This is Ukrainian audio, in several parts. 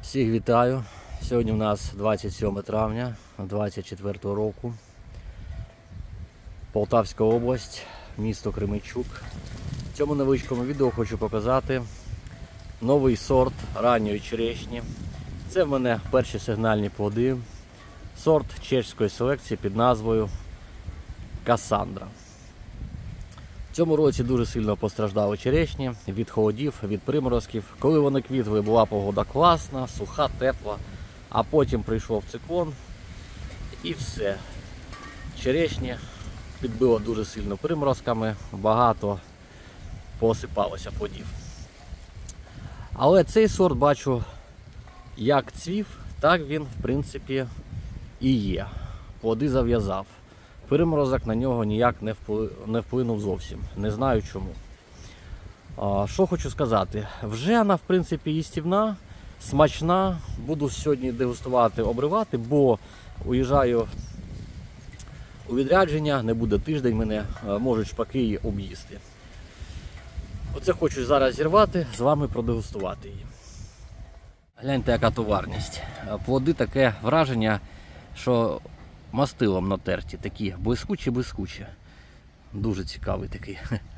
Всіх вітаю! Сьогодні у нас 27 травня 2024 року. Полтавська область, місто Кременчук. В цьому невеличкому відео хочу показати новий сорт ранньої черешні. Це в мене перші сигнальні плоди. Сорт чеської селекції під назвою Кассандра. В цьому році дуже сильно постраждали черешні від холодів, від приморозків. Коли вони квітли, була погода класна, суха, тепла, а потім прийшов циклон і все. Черешні підбило дуже сильно приморозками, багато посипалося плодів. Але цей сорт, бачу, як цвів, так він в принципі і є. Плоди зав'язав. Приморозок на нього ніяк не вплинув зовсім. Не знаю чому. Що хочу сказати. Вже вона в принципі їстівна, смачна. Буду сьогодні дегустувати, обривати, бо уїжджаю у відрядження, не буде тиждень, мене можуть шпаки її об'їсти. Оце хочу зараз зірвати, з вами продегустувати її. Гляньте, яка товарність. Плоди, таке враження, що мастилом натерті, такі блискучі. Дуже цікавий такий.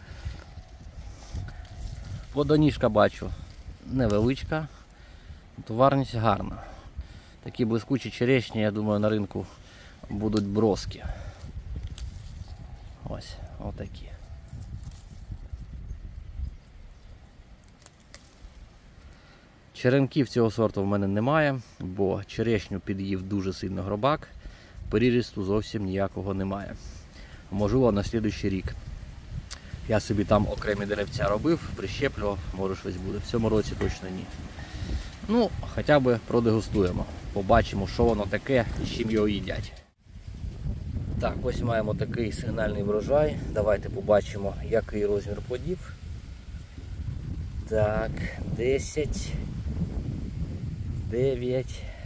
Плодоніжка бачу невеличка, товарність гарна. Такі блискучі черешні, я думаю, на ринку будуть броски. Ось, отакі. Черенків цього сорту в мене немає, бо черешню під'їв дуже сильно гробак. Перерісту зовсім ніякого немає. Можливо, на слідуючий рік. Я собі там окремі деревця робив, прищеплював, може щось буде. В цьому році точно ні. Ну, хоча б продегустуємо. Побачимо, що воно таке і з чим його їдять. Так, ось маємо такий сигнальний врожай. Давайте побачимо, який розмір плодів. Так, 10, 9,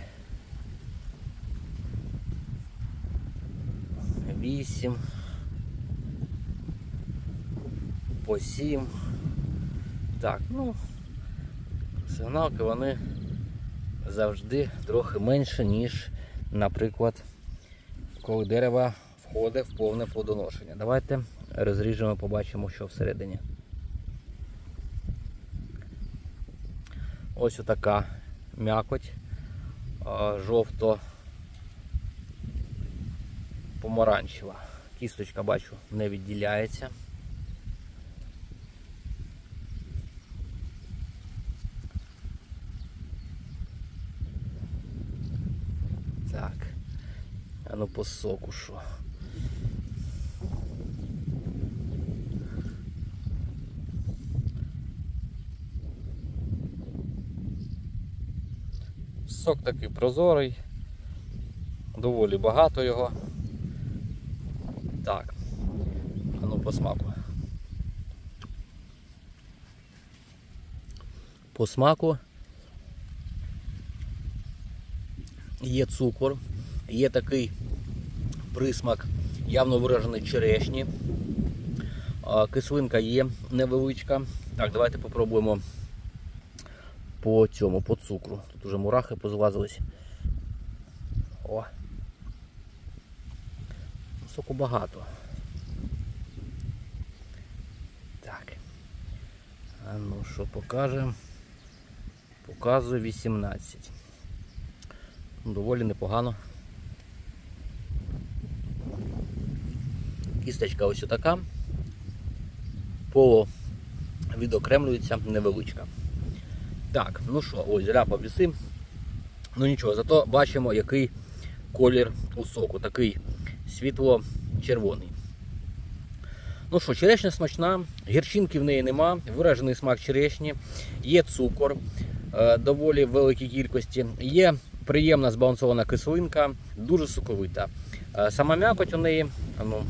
8, по 7. Так, ну, сигналки вони завжди трохи менше, ніж, наприклад, коли дерево входить в повне плодоношення. Давайте розріжемо, побачимо, що всередині. Ось отака м'якоть, жовто-помаранчева. Кісточка, бачу, не відділяється. Так, а ну по соку що? Сок такий прозорий, доволі багато його. Так, а ну по смаку. По смаку є цукор, є такий присмак явно виражений черешні. Кислинка є невеличка. Так, давайте попробуємо по цьому, по цукру. Тут уже мурахи позлазились. О! Соку багато. Так. А ну що покажемо? Показує 18. Доволі непогано. Кісточка ось така. Поло відокремлюється, невеличка. Так, ну що, ось ляпа віси. Ну нічого, зато бачимо, який колір у соку. Такий світло-червоний. Ну що, черешня смачна, гірчинки в неї нема, виражений смак черешні, є цукор доволі в великій кількості, є приємна збалансована кислинка, дуже соковита. Сама м'якоть у неї, ну,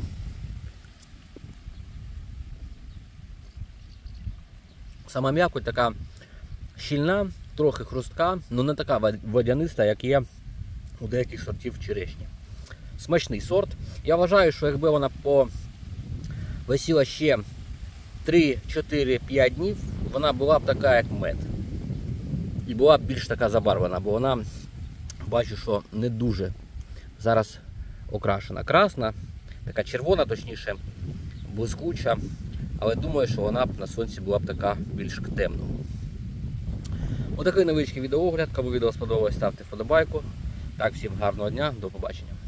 сама м'якоть така щільна, трохи хрустка, але не така водяниста, як є у деяких сортів черешні. Смачний сорт. Я вважаю, що якби вона повисіла ще 3-4-5 днів, вона була б така, як мед. і була б більш така забарвлена, бо вона, бачу, що не дуже зараз окрашена. Красна, така червона, точніше, блискуча, але думаю, що вона б на сонці була б така більш темна. Отакий невеличкий відеоогляд. Кому відео сподобалось, ставте вподобайку. Так, всім гарного дня, до побачення.